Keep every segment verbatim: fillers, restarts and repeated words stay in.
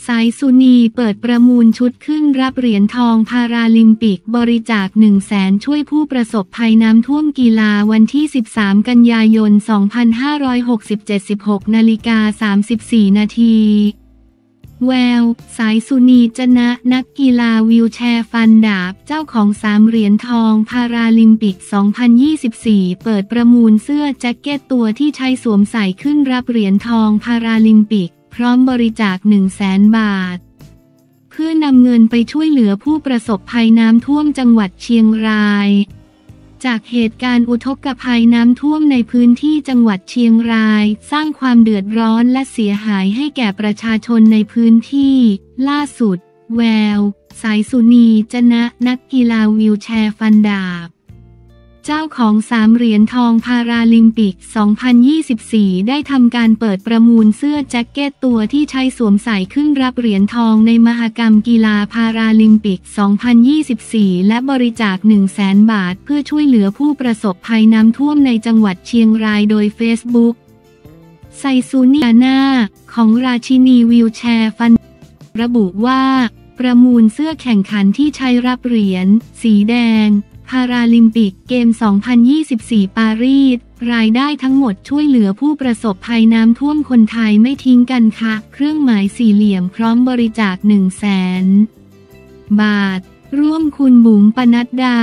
สายสุนีเปิดประมูลชุดขึ้นรับเหรียญทองพาราลิมปิกบริจาค หนึ่งแสน ช่วยผู้ประสบภัยน้ำท่วมกีฬาวันที่ สิบสาม กันยายน สองพันห้าร้อยหกสิบเจ็ด สิบหก นาฬิกา สามสิบสี่ นาที แวว สายสุนีจนะนักกีฬาวีลแชร์ฟันดาบเจ้าของสามเหรียญทองพาราลิมปิก สองพันยี่สิบสี่ เปิดประมูลเสื้อแจ็คเก็ตตัวที่ใช้สวมใส่ขึ้นรับเหรียญทองพาราลิมปิกพร้อมบริจาค หนึ่งแสน บาทเพื่อนำเงินไปช่วยเหลือผู้ประสบภัยน้ำท่วมจังหวัดเชียงรายจากเหตุการณ์อุทกภัยน้ำท่วมในพื้นที่จังหวัดเชียงรายสร้างความเดือดร้อนและเสียหายให้แก่ประชาชนในพื้นที่ล่าสุดแววสายสุนีจนะนักกีฬาวีลแชร์ฟันดาบเจ้าของสามเหรียญทองพาราลิมปิก สองพันยี่สิบสี่ ได้ทำการเปิดประมูลเสื้อแจ็คเก็ตตัวที่ใช้สวมใส่ขึ้นรับเหรียญทองในมหกรรมกีฬาพาราลิมปิก สองพันยี่สิบสี่ และบริจาค หนึ่งแสน บาทเพื่อช่วยเหลือผู้ประสบภัยน้ำท่วมในจังหวัดเชียงรายโดยเฟซบุ๊กไซซูนิอาน่าของราชินีวีลแชร์ฟันระบุว่าประมูลเสื้อแข่งขันที่ใช้รับเหรียญสีแดงพาราลิมปิกเกม สองพันยี่สิบสี่ ปารีสรายได้ทั้งหมดช่วยเหลือผู้ประสบภัยน้ำท่วมคนไทยไม่ทิ้งกันค่ะเครื่องหมายสี่เหลี่ยมพร้อมบริจาค หนึ่งแสน บาทร่วมคุณบุ๋มปนัดดา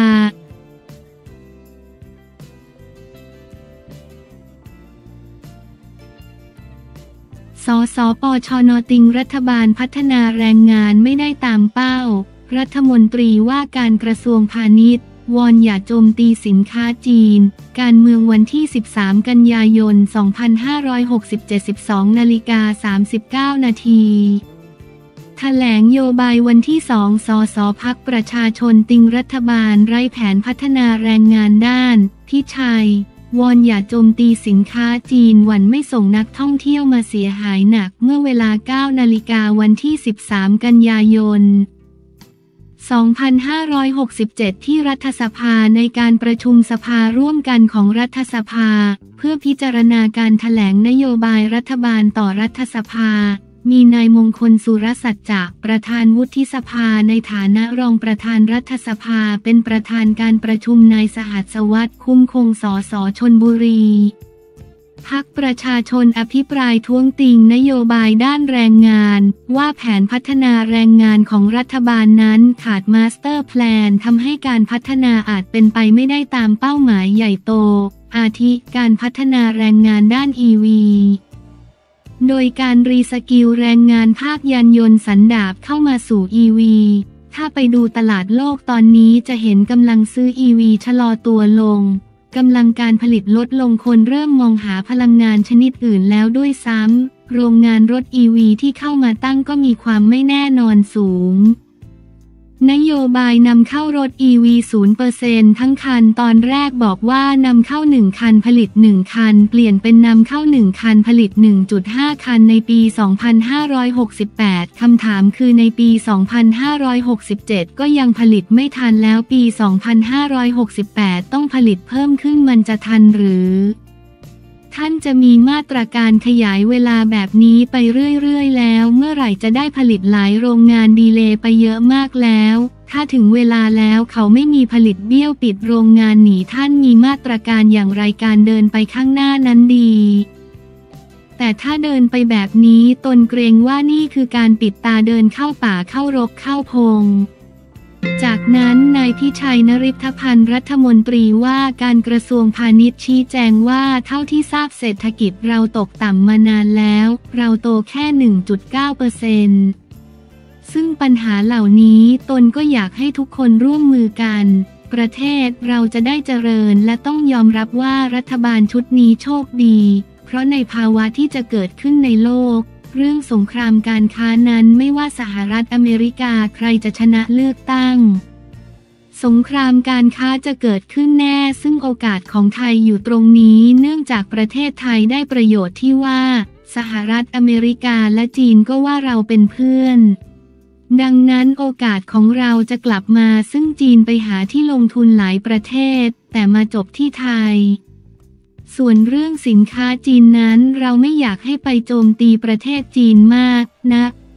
สสปชน.ติงรัฐบาลพัฒนาแรงงานไม่ได้ตามเป้ารัฐมนตรีว่าการกระทรวงพาณิชย์วอนอย่าโจมตีสินค้าจีนการเมืองวันที่ สิบสาม กันยายน สองพันห้าร้อยหกสิบเจ็ด สิบสอง นาฬิกา สามสิบเก้า นาทีแถลงโยบายวันที่ สอง สสพรรคประชาชนติงรัฐบาลไร้แผนพัฒนาแรงงานด้านพิชัยวอนอย่าโจมตีสินค้าจีนหวั่นไม่ส่งนักท่องเที่ยวมาเสียหายหนักเมื่อเวลา เก้า นาฬิกาวันที่ สิบสาม กันยายนสองพันห้าร้อยหกสิบเจ็ด ที่รัฐสภาในการประชุมสภาร่วมกันของรัฐสภาเพื่อพิจารณาการแถลงนโยบายรัฐบาลต่อรัฐสภามีนายมงคลสุรสัจจะประธานวุฒิสภาในฐานะรองประธานรัฐสภาเป็นประธานการประชุมนายสหัสวัฒน์คุ้มคงสสชลบุรีพรรคประชาชนอภิปรายท้วงติงนโยบายด้านแรงงานว่าแผนพัฒนาแรงงานของรัฐบาลนั้นขาดมาสเตอร์แพลนทำให้การพัฒนาอาจเป็นไปไม่ได้ตามเป้าหมายใหญ่โตอาทิการพัฒนาแรงงานด้าน อี วี โดยการรีสกิลแรงงานภาคยานยนต์สันดาปเข้ามาสู่ อี วี ถ้าไปดูตลาดโลกตอนนี้จะเห็นกำลังซื้อ อี วี ชะลอตัวลงกำลังการผลิตลดลงคนเริ่มมองหาพลังงานชนิดอื่นแล้วด้วยซ้ำโรงงานรถ อี วี ที่เข้ามาตั้งก็มีความไม่แน่นอนสูงนโยบายนำเข้ารถ อี วี ศูนย์เปอร์เซ็นต์ ทั้งคันตอนแรกบอกว่านำเข้าหนึ่งคันผลิตหนึ่งคันเปลี่ยนเป็นนำเข้าหนึ่งคันผลิต หนึ่งจุดห้า คันในปี สองพันห้าร้อยหกสิบแปด คำถามคือในปี สองพันห้าร้อยหกสิบเจ็ด ก็ยังผลิตไม่ทันแล้วปี สองพันห้าร้อยหกสิบแปด ต้องผลิตเพิ่มขึ้นมันจะทันหรือท่านจะมีมาตรการขยายเวลาแบบนี้ไปเรื่อยๆแล้วเมื่อไหร่จะได้ผลิตหลายโรงงานดีเลย์ไปเยอะมากแล้วถ้าถึงเวลาแล้วเขาไม่มีผลิตเบี้ยวปิดโรงงานหนีท่านมีมาตรการอย่างไรการเดินไปข้างหน้านั้นดีแต่ถ้าเดินไปแบบนี้ตนเกรงว่านี่คือการปิดตาเดินเข้าป่าเข้ารกเข้าพงจากนั้นนายพิชัยนฤทธพันธ์รัฐมนตรีว่าการกระทรวงพาณิชย์ชี้แจงว่าเท่าที่ทราบเศรษฐกิจเราตกต่ำมานานแล้วเราโตแค่ หนึ่งจุดเก้าเปอร์เซ็นต์ ซึ่งปัญหาเหล่านี้ตนก็อยากให้ทุกคนร่วมมือกันประเทศเราจะได้เจริญและต้องยอมรับว่ารัฐบาลชุดนี้โชคดีเพราะในภาวะที่จะเกิดขึ้นในโลกเรื่องสงครามการค้านั้นไม่ว่าสหรัฐอเมริกาใครจะชนะเลือกตั้งสงครามการค้าจะเกิดขึ้นแน่ซึ่งโอกาสของไทยอยู่ตรงนี้เนื่องจากประเทศไทยได้ประโยชน์ที่ว่าสหรัฐอเมริกาและจีนก็ว่าเราเป็นเพื่อนดังนั้นโอกาสของเราจะกลับมาซึ่งจีนไปหาที่ลงทุนหลายประเทศแต่มาจบที่ไทยส่วนเรื่องสินค้าจีนนั้นเราไม่อยากให้ไปโจมตีประเทศจีนมากนะ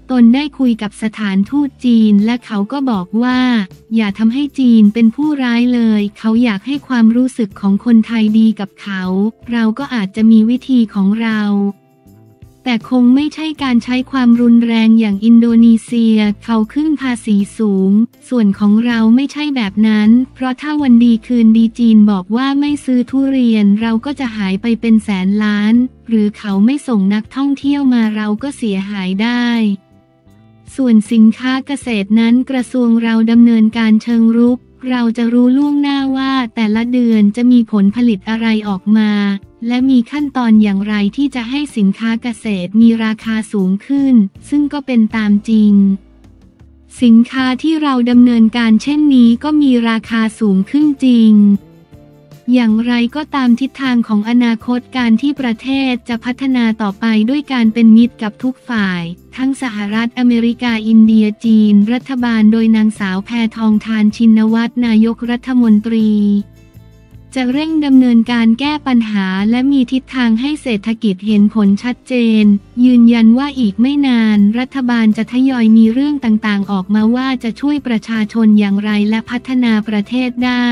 ตนได้คุยกับสถานทูตจีนและเขาก็บอกว่าอย่าทำให้จีนเป็นผู้ร้ายเลยเขาอยากให้ความรู้สึกของคนไทยดีกับเขาเราก็อาจจะมีวิธีของเราแต่คงไม่ใช่การใช้ความรุนแรงอย่างอินโดนีเซียเขาขึ้นภาษีสูงส่วนของเราไม่ใช่แบบนั้นเพราะถ้าวันดีคืนดีจีนบอกว่าไม่ซื้อทุเรียนเราก็จะหายไปเป็นแสนล้านหรือเขาไม่ส่งนักท่องเที่ยวมาเราก็เสียหายได้ส่วนสินค้าเกษตรนั้นกระทรวงเราดำเนินการเชิงรุกเราจะรู้ล่วงหน้าว่าแต่ละเดือนจะมีผลผลิตอะไรออกมาและมีขั้นตอนอย่างไรที่จะให้สินค้าเกษตรมีราคาสูงขึ้นซึ่งก็เป็นตามจริงสินค้าที่เราดำเนินการเช่นนี้ก็มีราคาสูงขึ้นจริงอย่างไรก็ตามทิศทางของอนาคตการที่ประเทศจะพัฒนาต่อไปด้วยการเป็นมิตรกับทุกฝ่ายทั้งสหรัฐอเมริกาอินเดียจีนรัฐบาลโดยนางสาวแพทองธารชินวัตรนายกรัฐมนตรีจะเร่งดำเนินการแก้ปัญหาและมีทิศทางให้เศรษฐกิจเห็นผลชัดเจนยืนยันว่าอีกไม่นานรัฐบาลจะทยอยมีเรื่องต่างๆออกมาว่าจะช่วยประชาชนอย่างไรและพัฒนาประเทศได้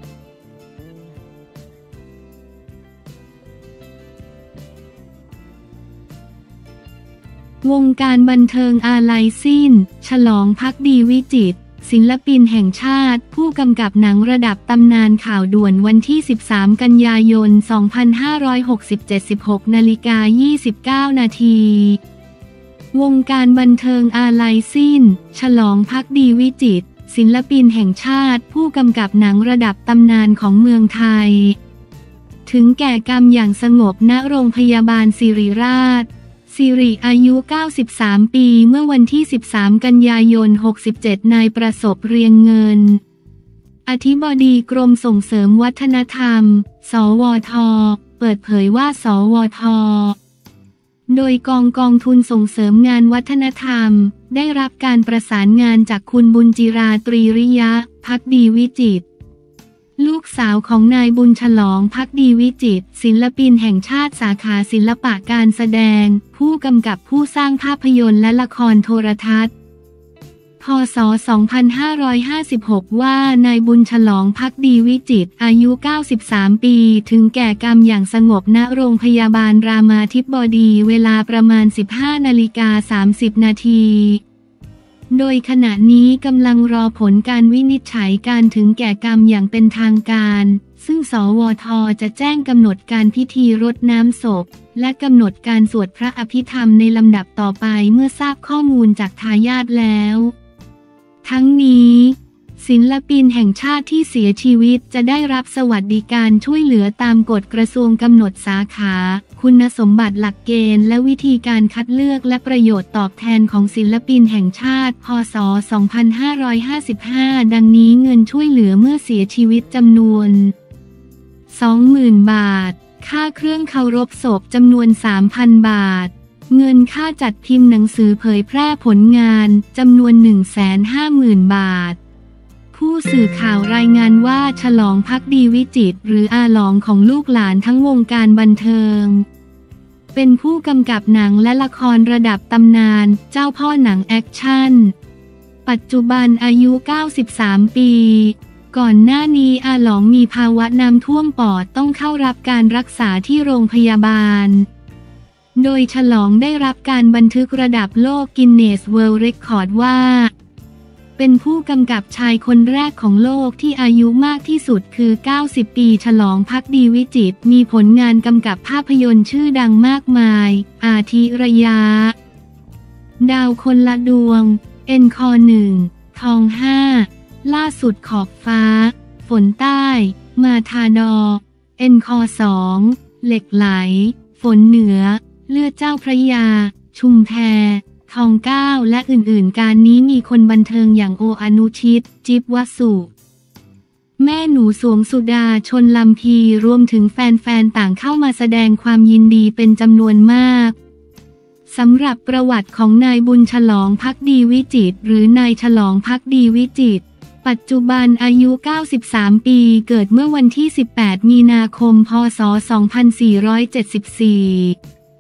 วงการบันเทิงอาลัยสิ้นฉลองภักดีวิจิตรศิลปินแห่งชาติผู้กำกับหนังระดับตำนานข่าวด่วนวันที่สิบสามกันยายนสองพันห้าร้อยหกสิบเจ็ด สิบหกนาฬิกายี่สิบเก้านาทีวงการบันเทิงอาลัยสิ้นฉลองภักดีวิจิตรศิลปินแห่งชาติผู้กำกับหนังระดับตำนานของเมืองไทยถึงแก่กรรมอย่างสงบณโรงพยาบาลศิริราชสิริอายุเก้าสิบสามปีเมื่อวันที่สิบสามกันยายนหกสิบเจ็ดนายประสบเรียงเงินอธิบดีกรมส่งเสริมวัฒนธรรมสวทเปิดเผยว่าสวทโดยกองกองทุนส่งเสริมงานวัฒนธรรมได้รับการประสานงานจากคุณบุญจิราตรีริยะภักดีวิจิตรลูกสาวของนายบุญฉลองภักดีวิจิตรศิลปินแห่งชาติสาขาศิลปะการแสดงผู้กำกับผู้สร้างภาพยนตร์และละครโทรทัศน์พ.ศ. สองพันห้าร้อยห้าสิบหกว่านายบุญฉลองภักดีวิจิตรอายุเก้าสิบสามปีถึงแก่กรรมอย่างสงบณโรงพยาบาลรามาธิบดีเวลาประมาณ สิบห้านาฬิกาสามสิบนาทีโดยขณะนี้กำลังรอผลการวินิจฉัยการถึงแก่กรรมอย่างเป็นทางการซึ่งสวทจะแจ้งกำหนดการพิธีรดน้ำศพและกำหนดการสวดพระอภิธรรมในลำดับต่อไปเมื่อทราบข้อมูลจากทายาทแล้วทั้งนี้ศิลปินแห่งชาติที่เสียชีวิตจะได้รับสวัสดิการช่วยเหลือตามกฎกระทรวงกำหนดสาขาคุณสมบัติหลักเกณฑ์และวิธีการคัดเลือกและประโยชน์ตอบแทนของศิลปินแห่งชาติพ.ศ. สองพันห้าร้อยห้าสิบห้าดังนี้เงินช่วยเหลือเมื่อเสียชีวิตจำนวน สองหมื่น บาทค่าเครื่องเคารพศพจำนวน สามพัน บาทเงินค่าจัดพิมพ์หนังสือเผยแพร่ผลงานจำนวน หนึ่งแสนห้าหมื่น บาทผู้สื่อข่าวรายงานว่าฉลองภักดีวิจิตรหรืออาหลองของลูกหลานทั้งวงการบันเทิงเป็นผู้กำกับหนังและละครระดับตำนานเจ้าพ่อหนังแอคชั่นปัจจุบันอายุเก้าสิบสามปีก่อนหน้านี้อาหลองมีภาวะน้ำท่วมปอดต้องเข้ารับการรักษาที่โรงพยาบาลโดยฉลองได้รับการบันทึกระดับโลกกินเนสเวิลด์เรคคอร์ดว่าเป็นผู้กำกับชายคนแรกของโลกที่อายุมากที่สุดคือเก้าสิบปีฉลองภักดีวิจิตรมีผลงานกำกับภาพยนตร์ชื่อดังมากมายอาทิระยะดาวคนละดวงเอ็นคอหนึ่งทองห้าล่าสุดขอบฟ้าฝนใต้มาทาดอเอ็นคอสองเหล็กไหลฝนเหนือเลือดเจ้าพระยาชุมแพทองเก้าและอื่นๆการนี้มีคนบันเทิงอย่างโออนุชิตจิ๊บวสุแม่หนูสวงสุดาชนลำพีรวมถึงแฟนๆต่างเข้ามาแสดงความยินดีเป็นจำนวนมากสำหรับประวัติของนายบุญฉลองภักดีวิจิตรหรือนายฉลองภักดีวิจิตรปัจจุบันอายุเก้าสิบสามปีเกิดเมื่อวันที่สิบแปดมีนาคมพ.ศ. สองพันสี่ร้อยเจ็ดสิบสี่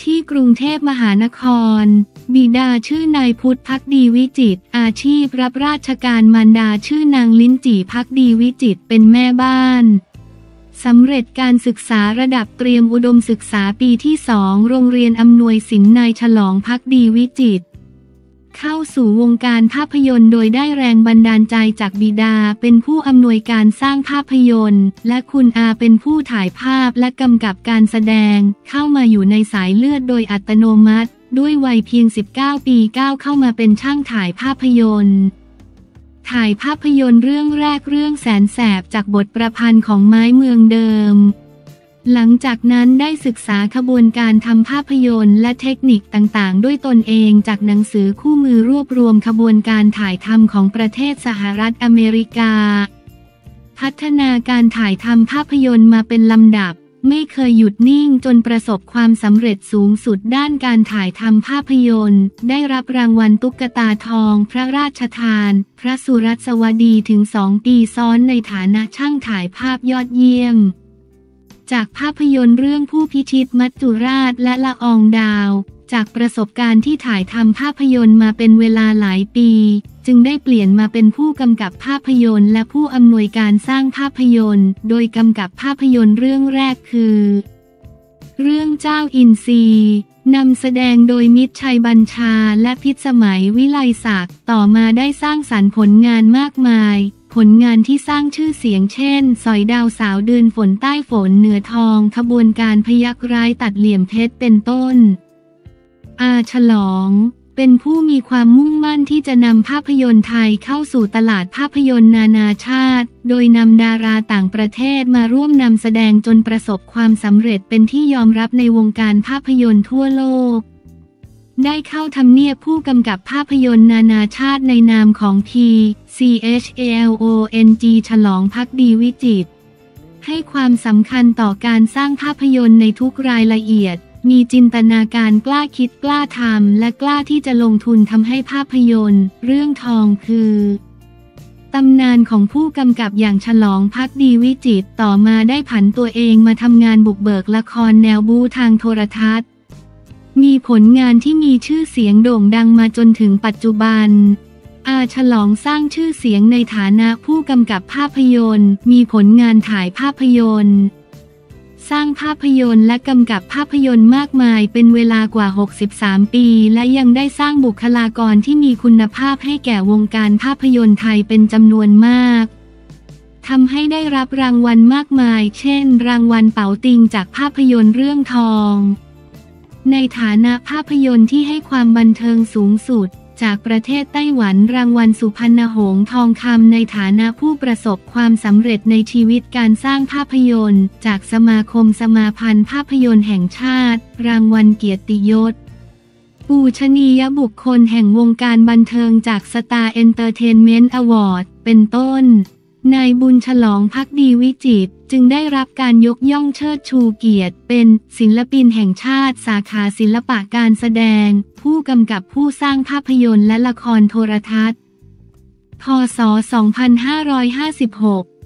ที่กรุงเทพมหานครบิดาชื่อนายพุทธภักดีวิจิตรอาชีพรับราชการมารดาชื่อนางลิ้นจี่ภักดีวิจิตรเป็นแม่บ้านสำเร็จการศึกษาระดับเตรียมอุดมศึกษาปีที่สองโรงเรียนอำนวยสินนายฉลองภักดีวิจิตรเข้าสู่วงการภาพยนตร์โดยได้แรงบันดาลใจจากบิดาเป็นผู้อำนวยการสร้างภาพยนตร์และคุณอาเป็นผู้ถ่ายภาพและกำกับการแสดงเข้ามาอยู่ในสายเลือดโดยอัตโนมัติด้วยวัยเพียงสิบเก้าปีก้าวเข้ามาเป็นช่างถ่ายภาพยนตร์ถ่ายภาพยนตร์เรื่องแรกเรื่องแสนแสบจากบทประพันธ์ของไม้เมืองเดิมหลังจากนั้นได้ศึกษาขบวนการทำภาพยนตร์และเทคนิคต่างๆด้วยตนเองจากหนังสือคู่มือรวบรวมขบวนการถ่ายทำของประเทศสหรัฐอเมริกาพัฒนาการถ่ายทำภาพยนตร์มาเป็นลำดับไม่เคยหยุดนิ่งจนประสบความสำเร็จสูงสุดด้านการถ่ายทำภาพยนตร์ได้รับรางวัลตุ๊กตาทองพระราชทานพระสุรัสวดีถึงสองปีซ้อนในฐานะช่างถ่ายภาพยอดเยี่ยมจากภาพยนตร์เรื่องผู้พิชิตมัจจุราชและละอองดาวจากประสบการณ์ที่ถ่ายทำภาพยนตร์มาเป็นเวลาหลายปีจึงได้เปลี่ยนมาเป็นผู้กำกับภาพยนตร์และผู้อำนวยการสร้างภาพยนตร์โดยกำกับภาพยนตร์เรื่องแรกคือเรื่องเจ้าอินทรีนำแสดงโดยมิตรชัยบัญชาและพิสมัยวิไลศักดิ์ต่อมาได้สร้างสรรค์ผลงานมากมายผลงานที่สร้างชื่อเสียงเช่นสอยดาวสาวเดือนฝนใต้ฝนเหนือทองขบวนการพยัคฆ์ร้ายตัดเหลี่ยมเพชรเป็นต้นอาฉลองเป็นผู้มีความมุ่งมั่นที่จะนำภาพยนตร์ไทยเข้าสู่ตลาดภาพยนตร์นานาชาติโดยนำดาราต่างประเทศมาร่วมนำแสดงจนประสบความสำเร็จเป็นที่ยอมรับในวงการภาพยนตร์ทั่วโลกได้เข้าทำเนียบผู้กำกับภาพยนตร์นานาชาติในนามของ พี ซี เอช เอ แอล โอ เอ็น จี ฉลองภักดีวิจิตรให้ความสำคัญต่อการสร้างภาพยนตร์ในทุกรายละเอียดมีจินตนาการกล้าคิดกล้าทำและกล้าที่จะลงทุนทำให้ภาพยนตร์เรื่องทองคือตำนานของผู้กำกับอย่างฉลองภักดีวิจิตรต่อมาได้ผันตัวเองมาทำงานบุกเบิกละครแนวบู๊ทางโทรทัศน์มีผลงานที่มีชื่อเสียงโด่งดังมาจนถึงปัจจุบันอาฉลองสร้างชื่อเสียงในฐานะผู้กำกับภาพยนตร์มีผลงานถ่ายภาพยนตร์สร้างภาพยนตร์และกำกับภาพยนตร์มากมายเป็นเวลากว่าหกสิบสามปีและยังได้สร้างบุคลากรที่มีคุณภาพให้แก่วงการภาพยนตร์ไทยเป็นจำนวนมากทำให้ได้รับรางวัลมากมายเช่นรางวัลเป๋าติงจากภาพยนตร์เรื่องทองในฐานะภาพยนตร์ที่ให้ความบันเทิงสูงสุดจากประเทศไต้หวันรางวัลสุพรรณหงส์ทองคำในฐานะผู้ประสบความสำเร็จในชีวิตการสร้างภาพยนตร์จากสมาคมสมาพันธ์ภาพยนตร์แห่งชาติรางวัลเกียรติยศปูชนียบุคคลแห่งวงการบันเทิงจาก Star Entertainment Award เป็นต้นนายบุญฉลองภักดีวิจิตรจึงได้รับการยกย่องเชิดชูเกียรติเป็นศิลปินแห่งชาติสาขาศิลปะการแสดงผู้กำกับผู้สร้างภาพยนตร์และละครโทรทัศน์ พ.ศ. สองพันห้าร้อยห้าสิบหก